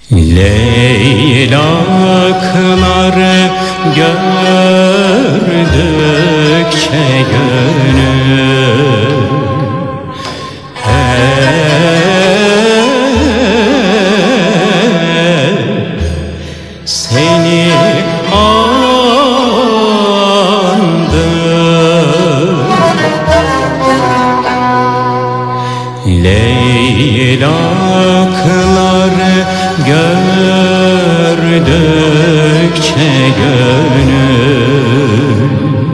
Leylakları gördükçe gönül seni andı. Leylakları gördükçe gönül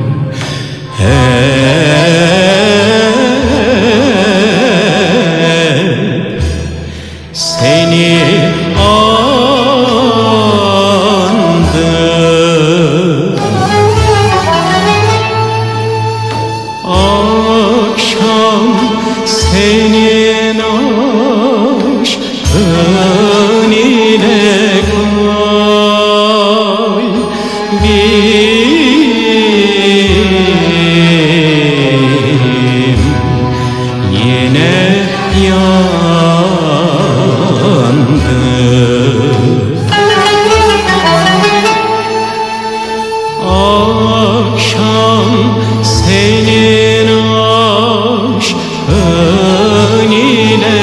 seni andı. Akşam senin aşkın ile kalbim yine yandı. Akşam senin aşkın ile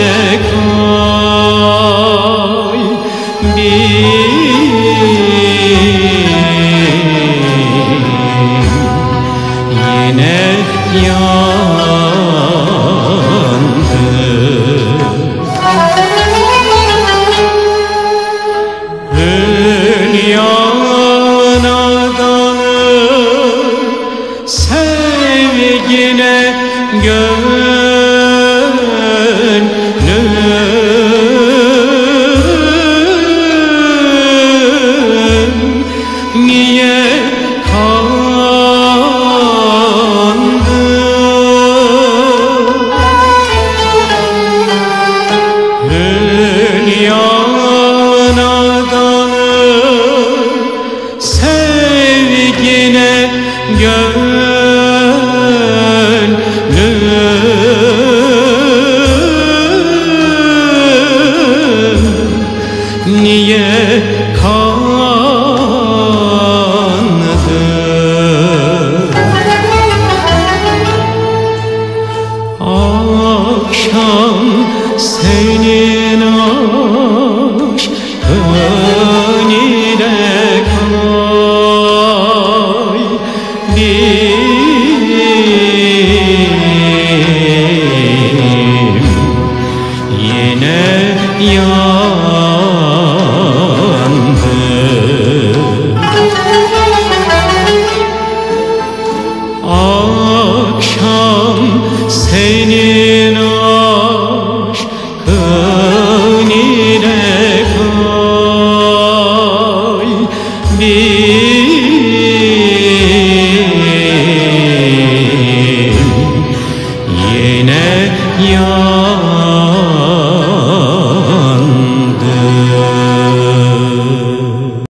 yine yandı. Hülyana dalır sevgine gönlüm niye kandı? Hülyana dalır sevgine gönlüm niye kandı? Akşam senin aşkın ile kalbim yine yandı. Akşam senin aşkın ile kalbim yine yandı.